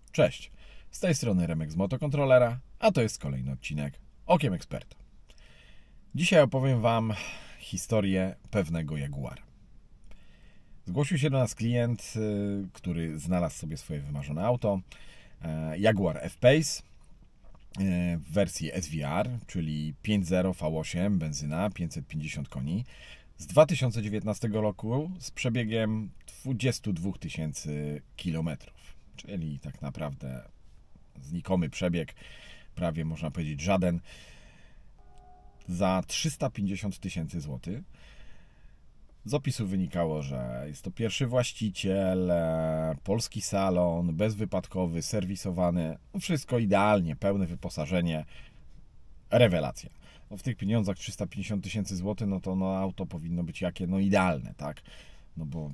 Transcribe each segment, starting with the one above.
Cześć, z tej strony Remek z Motokontrolera, a to jest kolejny odcinek Okiem Eksperta. Dzisiaj opowiem Wam historię pewnego Jaguara. Zgłosił się do nas klient, który znalazł sobie swoje wymarzone auto, Jaguar F-Pace w wersji SVR, czyli 5.0 V8, benzyna, 550 koni, z 2019 roku z przebiegiem 22 tysięcy kilometrów. Czyli tak naprawdę znikomy przebieg, prawie można powiedzieć żaden, za 350 tysięcy złotych. Z opisu wynikało, że jest to pierwszy właściciel, polski salon, bezwypadkowy, serwisowany, wszystko idealnie, pełne wyposażenie, rewelacja. No w tych pieniądzach 350 tysięcy złotych, no to auto powinno być jakie? No idealne, tak? No bo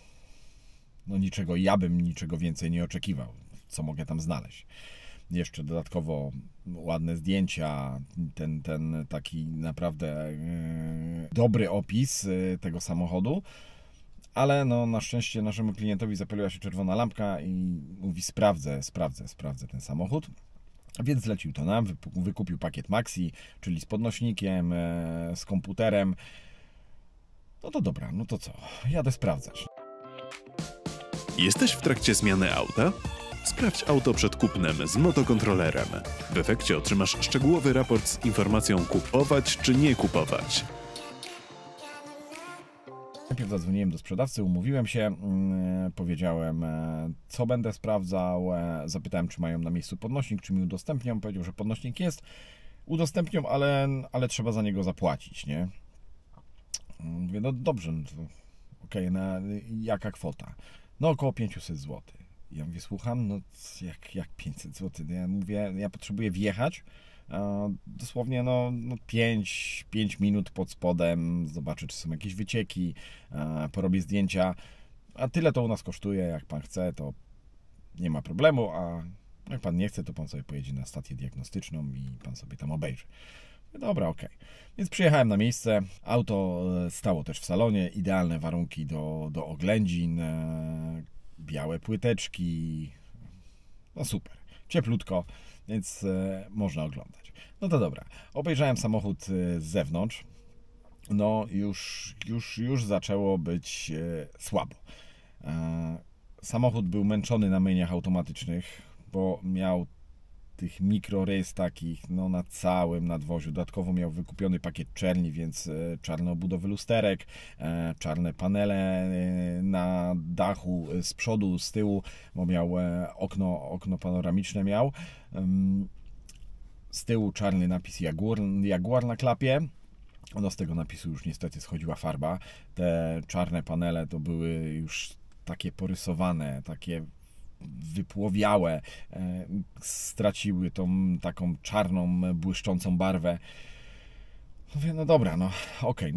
ja bym niczego więcej nie oczekiwał, co mogę tam znaleźć. Jeszcze dodatkowo ładne zdjęcia, ten taki naprawdę dobry opis tego samochodu, ale no na szczęście naszemu klientowi zapaliła się czerwona lampka i mówi sprawdzę ten samochód. Więc zlecił to nam, wykupił pakiet Maxi, czyli z podnośnikiem, z komputerem. No to dobra, no to co? Jadę sprawdzać. Jesteś w trakcie zmiany auta? Sprawdź auto przed kupnem z Motokontrolerem. W efekcie otrzymasz szczegółowy raport z informacją kupować czy nie kupować. Najpierw zadzwoniłem do sprzedawcy, umówiłem się, powiedziałem, co będę sprawdzał, zapytałem, czy mają na miejscu podnośnik, czy mi udostępnią. Powiedział, że podnośnik jest, udostępnią, ale trzeba za niego zapłacić, nie? Mówię, no dobrze, no okej, jaka kwota? No około 500 zł. Ja mówię, słucham, no jak 500 zł? Ja mówię, ja potrzebuję wjechać, dosłownie 5 minut pod spodem, zobaczę, czy są jakieś wycieki, porobię zdjęcia, a tyle to u nas kosztuje. Jak pan chce, to nie ma problemu, a jak pan nie chce, to pan sobie pojedzie na stację diagnostyczną i pan sobie tam obejrzy. Dobra, okej. Więc przyjechałem na miejsce, auto stało też w salonie, idealne warunki do oględzin, białe płyteczki, no super, cieplutko, więc można oglądać. No to dobra, obejrzałem samochód z zewnątrz, no już zaczęło być słabo. Samochód był męczony na myjniach automatycznych, bo miał tych mikrorys takich na całym nadwoziu. Dodatkowo miał wykupiony pakiet czerni, więc czarne obudowy lusterek, czarne panele na dachu z przodu, z tyłu, bo miał okno panoramiczne miał. Z tyłu czarny napis Jaguar na klapie. Z tego napisu już niestety schodziła farba. Te czarne panele to były już takie porysowane, takie wypłowiałe, straciły tą taką czarną, błyszczącą barwę. Mówię, no dobra, okej,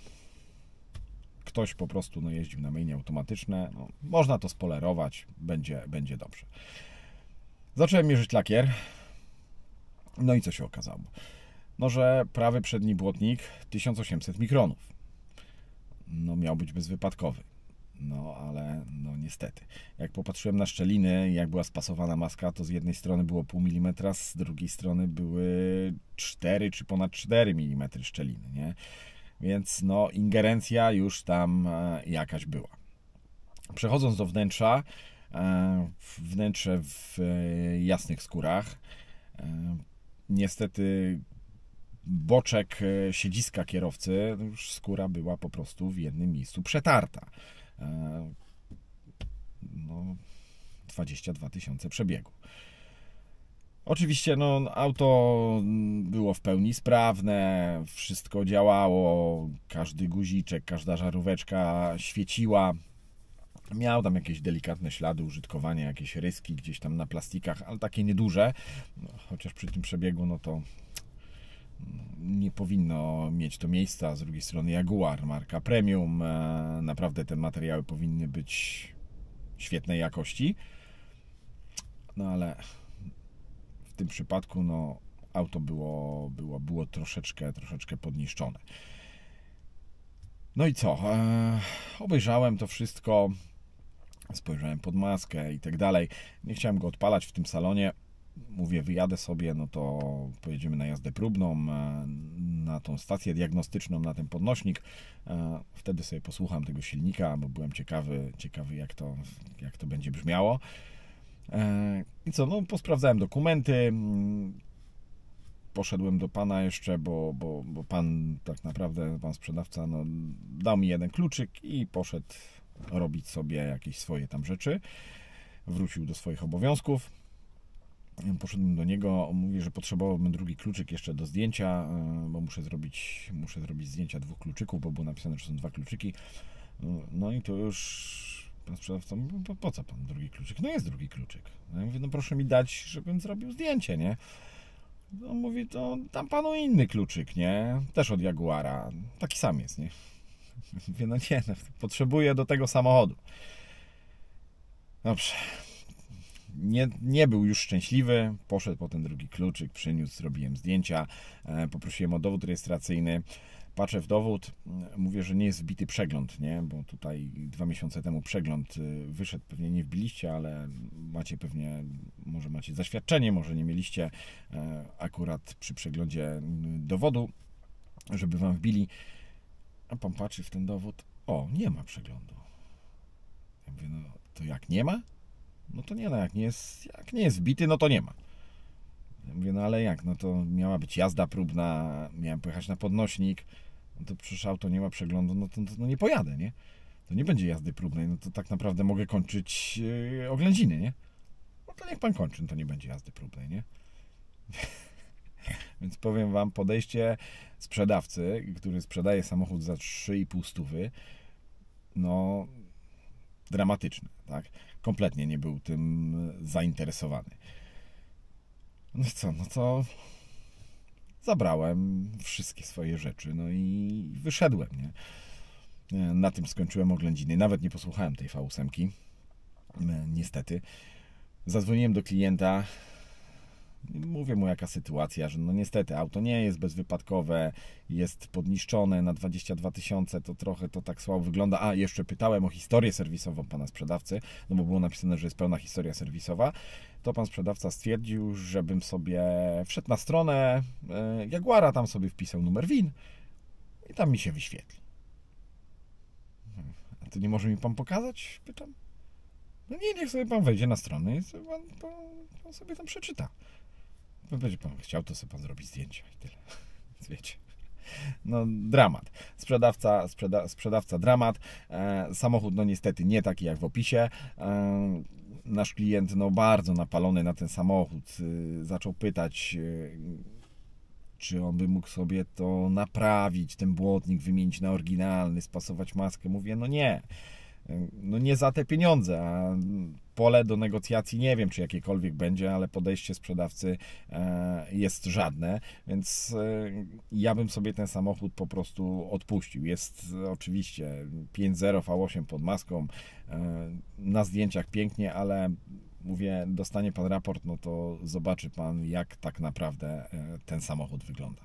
ktoś po prostu jeździł na myjnie automatyczne, można to spolerować, będzie dobrze. Zacząłem mierzyć lakier, no i co się okazało? Że prawy przedni błotnik 1800 mikronów. Miał być bezwypadkowy. Ale niestety. Jak popatrzyłem na szczeliny, jak była spasowana maska, to z jednej strony było pół milimetra, z drugiej strony były 4 czy ponad 4 mm szczeliny, nie? Więc ingerencja już tam jakaś była. Przechodząc do wnętrza, wnętrze w jasnych skórach, niestety boczek siedziska kierowcy, już skóra była po prostu w jednym miejscu przetarta. 22 tysiące przebiegu. Oczywiście auto było w pełni sprawne, wszystko działało, każdy guziczek, każda żaróweczka świeciła. Miał tam jakieś delikatne ślady użytkowania, jakieś ryski gdzieś tam na plastikach, ale takie nieduże. Chociaż przy tym przebiegu to nie powinno mieć to miejsca. Z drugiej strony Jaguar, marka premium, naprawdę te materiały powinny być świetnej jakości, ale w tym przypadku auto było troszeczkę podniszczone. No i co? Obejrzałem to wszystko, spojrzałem pod maskę i tak dalej. Nie chciałem go odpalać w tym salonie. Mówię, wyjadę sobie, no to pojedziemy na jazdę próbną, na tą stację diagnostyczną, na ten podnośnik. Wtedy sobie posłucham tego silnika, bo byłem ciekawy jak to będzie brzmiało. I co, no posprawdzałem dokumenty, poszedłem do pana jeszcze, bo pan tak naprawdę, pan sprzedawca, no, dał mi jeden kluczyk i poszedł robić sobie jakieś swoje tam rzeczy. Wrócił do swoich obowiązków. Poszedłem do niego, mówi, że potrzebowałbym drugi kluczyk jeszcze do zdjęcia, bo muszę zrobić zdjęcia 2 kluczyków, bo było napisane, że są 2 kluczyki. No i to już pan sprzedawca mówi, po co pan drugi kluczyk? No jest drugi kluczyk. Ja mówię, no proszę mi dać, żebym zrobił zdjęcie, nie? On mówi, to dam panu inny kluczyk, nie? Też od Jaguara. Taki sam jest, nie? Mówię, no nie, no, potrzebuję do tego samochodu. Dobrze. Nie był już szczęśliwy, poszedł po ten drugi kluczyk, przyniósł, zrobiłem zdjęcia, poprosiłem o dowód rejestracyjny, patrzę w dowód, mówię, że nie jest wbity przegląd, nie? Bo tutaj 2 miesiące temu przegląd wyszedł, pewnie nie wbiliście, ale macie pewnie, może macie zaświadczenie, może nie mieliście akurat przy przeglądzie dowodu, żeby wam wbili, a pan patrzy w ten dowód, o, nie ma przeglądu. Ja mówię, no to jak nie ma? No to nie, no jak nie jest wbity, no to nie ma. Ja mówię, no ale jak, no to miała być jazda próbna, miałem pojechać na podnośnik, no to przecież auto nie ma przeglądu, no to nie pojadę, nie? To nie będzie jazdy próbnej, no to tak naprawdę mogę kończyć oględziny, nie? No to niech pan kończy, no to nie będzie jazdy próbnej, nie? Więc powiem wam, podejście sprzedawcy, który sprzedaje samochód za 3,5 stówy, no dramatyczne, tak? Kompletnie nie był tym zainteresowany. No i co, no to zabrałem wszystkie swoje rzeczy, no i wyszedłem, nie? Na tym skończyłem oględziny. Nawet nie posłuchałem tej V8, niestety. Zadzwoniłem do klienta, mówię mu jaka sytuacja, że no niestety auto nie jest bezwypadkowe, jest podniszczone na 22 000, to trochę to tak słabo wygląda. A, jeszcze pytałem o historię serwisową pana sprzedawcy, no bo było napisane, że jest pełna historia serwisowa. To pan sprzedawca stwierdził, żebym sobie wszedł na stronę Jaguara, tam sobie wpisał numer VIN i tam mi się wyświetli. A to nie może mi pan pokazać? Pytam. No nie, niech sobie pan wejdzie na stronę i sobie pan sobie tam przeczyta. Będzie pan chciał, to sobie pan zrobi zdjęcia i tyle. Więc wiecie. No dramat. Sprzedawca dramat. Samochód no niestety nie taki jak w opisie. Nasz klient no bardzo napalony na ten samochód. Zaczął pytać, czy on by mógł sobie to naprawić, ten błotnik wymienić na oryginalny, spasować maskę. Mówię, no nie. No nie za te pieniądze, a pole do negocjacji nie wiem, czy jakiekolwiek będzie, ale podejście sprzedawcy jest żadne, więc ja bym sobie ten samochód po prostu odpuścił. Jest oczywiście 5.0 V8 pod maską, na zdjęciach pięknie, ale mówię, dostanie pan raport, no to zobaczy pan, jak tak naprawdę ten samochód wygląda.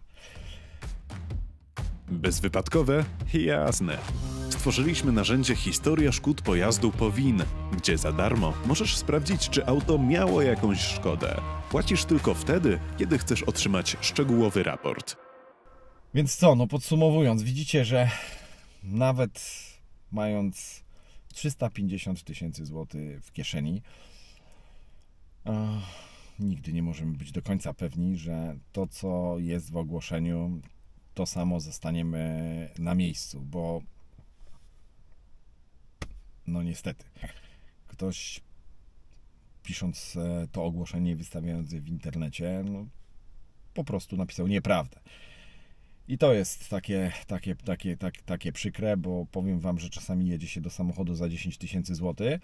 Bezwypadkowe? Jasne. Stworzyliśmy narzędzie Historia szkód pojazdu po VIN, gdzie za darmo możesz sprawdzić, czy auto miało jakąś szkodę. Płacisz tylko wtedy, kiedy chcesz otrzymać szczegółowy raport. Więc co, no podsumowując, widzicie, że nawet mając 350 000 złotych w kieszeni, nigdy nie możemy być do końca pewni, że to, co jest w ogłoszeniu, to samo zostaniemy na miejscu, bo no niestety ktoś, pisząc to ogłoszenie i wystawiając je w internecie, no, po prostu napisał nieprawdę. I to jest takie przykre, bo powiem wam, że czasami jedzie się do samochodu za 10 000 złotych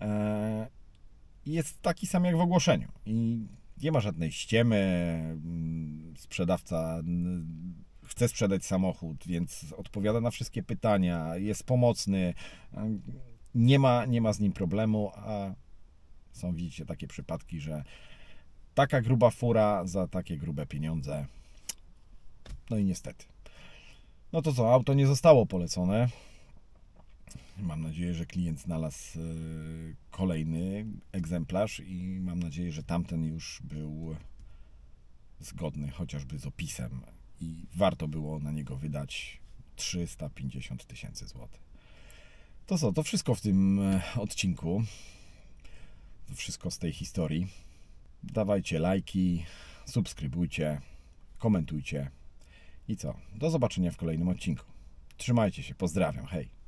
i jest taki sam jak w ogłoszeniu i nie ma żadnej ściemy. Sprzedawca chce sprzedać samochód, więc odpowiada na wszystkie pytania, jest pomocny, nie ma z nim problemu, a są, widzicie, takie przypadki, że taka gruba fura za takie grube pieniądze. No i niestety. No to co, auto nie zostało polecone. Mam nadzieję, że klient znalazł kolejny egzemplarz i mam nadzieję, że tamten już był zgodny chociażby z opisem i warto było na niego wydać 350 000 złotych. To co, to wszystko w tym odcinku. To wszystko z tej historii. Dawajcie lajki, subskrybujcie, komentujcie i co? Do zobaczenia w kolejnym odcinku. Trzymajcie się, pozdrawiam, hej!